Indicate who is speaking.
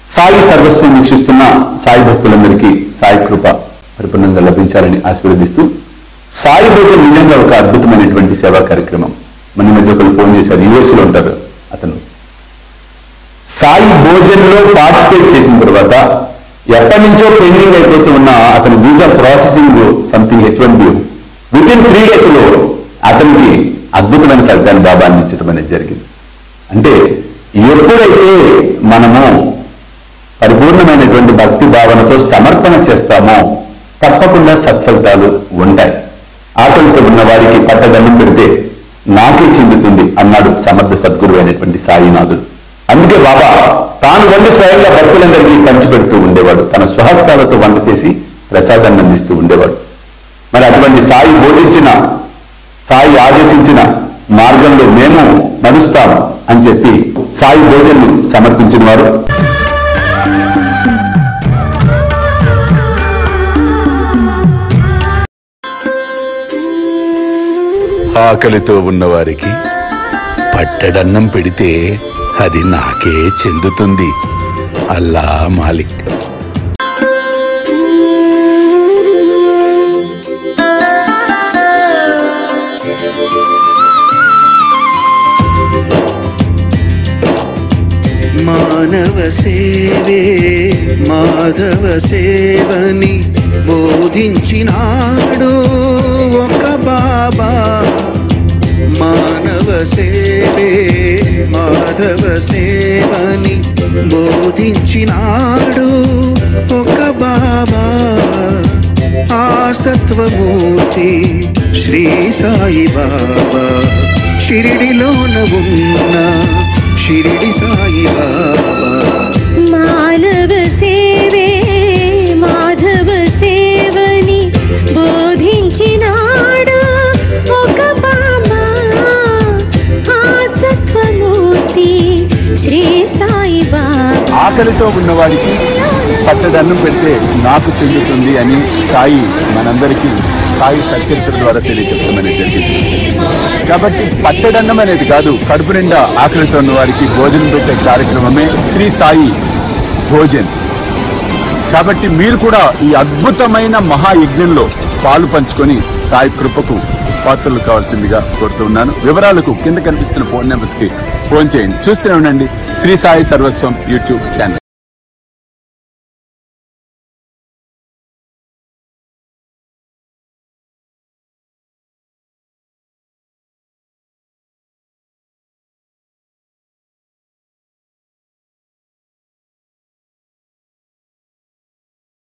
Speaker 1: సాయి సర్వస్వం వీక్షిస్తున్న సాయి భక్తులందరికీ సాయి కృప పరిపూర్ణంగా లభించాలని ఆశీర్వదిస్తూ సాయి భోజన్ నిజంగా ఒక అద్భుతమైనటువంటి సేవా కార్యక్రమం. మన మధ్య ఒకరు ఫోన్ చేశారు, యుఎస్ లో ఉంటారు. అతను సాయి భోజన్ లో పార్టిసిపేట్ చేసిన తర్వాత ఎప్పటి నుంచో పెండింగ్ అయిపోతూ ఉన్న అతని visa processing something H1B within 3 days లో అతనికి అద్భుతమైన ఫలితాన్ని బాబా అందించడం అనేది జరిగింది. అంటే ఎప్పుడైతే మనము పరిపూర్ణమైనటువంటి భక్తి భావనతో సమర్పణ చేస్తామో తప్పకుండా సత్ఫలితాలు ఉంటాయి. ఆకలితో ఉన్న వారికి పట్టదన్నం పెడితే నాకే చెందుతుంది అన్నాడు సమర్థ సద్గురు అయినటువంటి సాయినాథుడు. అందుకే బాబా తాను వండి స్వయంగా భక్తులందరికీ పంచిపెడుతూ ఉండేవాడు. తన స్వహస్తాలతో వంట చేసి ప్రసాదాన్ని అందిస్తూ ఉండేవాడు. మరి అటువంటి సాయి బోధించిన, సాయి ఆదేశించిన మార్గంలో మేము నడుస్తాము అని చెప్పి సాయి భోజన్ను సమర్పించిన వారు
Speaker 2: ఆకలితో ఉన్నవారికి పట్టెడన్నం పెడితే అది నాకే చెందుతుంది. అల్లా మాలిక్.
Speaker 3: మానవ సేవే మాధవ సేవని బోధించినాడు ఒక బాబా. మానవ సేవే మాధవ సేవని బోధించినాడు ఒక బాబా. ఆ సత్వమూర్తి శ్రీ సాయి బాబా షిరిడిలోన ఉన్న షిరిడి సాయి బాబా.
Speaker 4: మానవ సేవే మాధవ సేవని బోధించినాడు ఒక బాబా. ఆ సత్వమూర్తి శ్రీ సాయి బాబా.
Speaker 2: ఆకలితో ఉన్నవారికి పట్టెడన్నం పెడితే నాకు చెందుతుంది అని సాయి మనందరికీ సాయి సత్చరిత్ర ద్వారా తెలియజెప్పమని జరిగింది. కాబట్టి పట్టెడన్నం అనేది కాదు, కడుపు నిండా ఆకలితో ఉన్న వారికి భోజనం పెట్టే కార్యక్రమమే శ్రీ సాయి భోజన్. కాబట్టి మీరు కూడా ఈ అద్భుతమైన మహాయజ్ఞంలో పాలు పంచుకొని సాయి కృపకు పాత్రలు కావాల్సిందిగా కోరుతున్నాను. వివరాలకు కింద కనిపిస్తున్న ఫోన్ నెంబర్స్ కి ఫోన్ చేయండి. చూస్తూనే ఉండండి శ్రీ సాయి సర్వస్వం యూట్యూబ్ ఛానల్.